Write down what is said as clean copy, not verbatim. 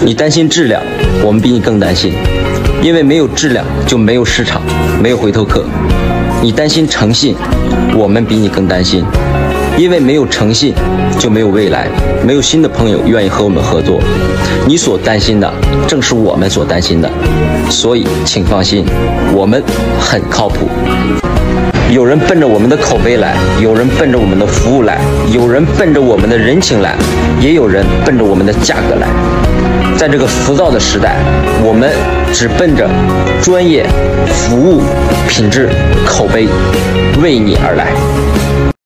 你担心质量，我们比你更担心，因为没有质量就没有市场，没有回头客。你担心诚信，我们比你更担心，因为没有诚信就没有未来，没有新的朋友愿意和我们合作。你所担心的正是我们所担心的，所以请放心，我们很靠谱。有人奔着我们的口碑来，有人奔着我们的服务来，有人奔着我们的人情来，也有人奔着我们的价格来。在这个浮躁的时代，我们只奔着专业、服务、品质、口碑，为你而来。